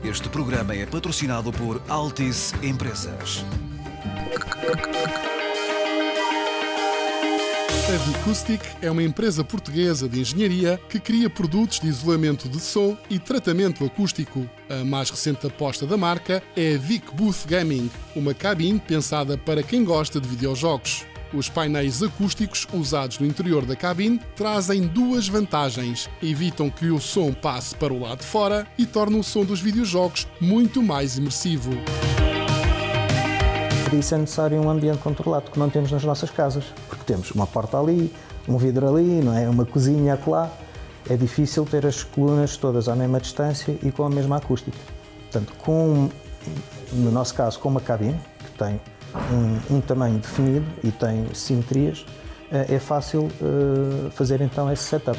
Este programa é patrocinado por Altice Empresas. A Vicoustic é uma empresa portuguesa de engenharia que cria produtos de isolamento de som e tratamento acústico. A mais recente aposta da marca é a Vic Booth Gaming, uma cabine pensada para quem gosta de videojogos. Os painéis acústicos usados no interior da cabine trazem duas vantagens: evitam que o som passe para o lado de fora e tornam o som dos videojogos muito mais imersivo. Para isso é necessário um ambiente controlado, que não temos nas nossas casas, porque temos uma porta ali, um vidro ali, não é? Uma cozinha acolá. É difícil ter as colunas todas à mesma distância e com a mesma acústica. Portanto, no nosso caso, com uma cabine, que tem um tamanho definido e tem simetrias, é fácil fazer então esse setup.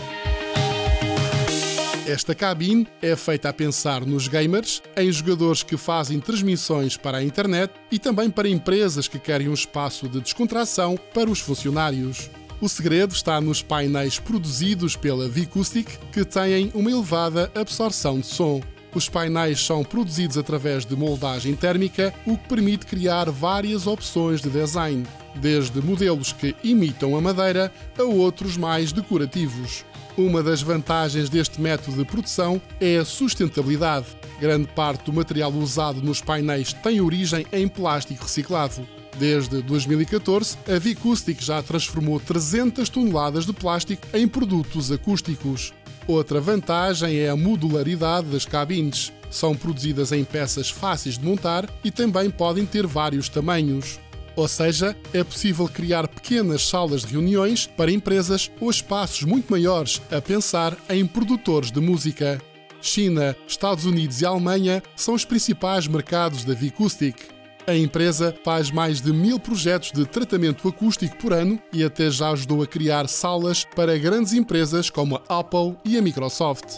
Esta cabine é feita a pensar nos gamers, em jogadores que fazem transmissões para a internet e também para empresas que querem um espaço de descontração para os funcionários. O segredo está nos painéis produzidos pela Vicoustic, que têm uma elevada absorção de som. Os painéis são produzidos através de moldagem térmica, o que permite criar várias opções de design, desde modelos que imitam a madeira a outros mais decorativos. Uma das vantagens deste método de produção é a sustentabilidade. Grande parte do material usado nos painéis tem origem em plástico reciclado. Desde 2014, a Vicoustic já transformou 300 toneladas de plástico em produtos acústicos. Outra vantagem é a modularidade das cabines. São produzidas em peças fáceis de montar e também podem ter vários tamanhos. Ou seja, é possível criar pequenas salas de reuniões para empresas ou espaços muito maiores, a pensar em produtores de música. China, Estados Unidos e Alemanha são os principais mercados da Vicoustic. A empresa faz mais de 1000 projetos de tratamento acústico por ano e até já ajudou a criar salas para grandes empresas como a Apple e a Microsoft.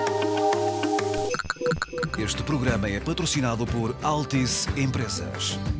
Este programa é patrocinado por Altice Empresas.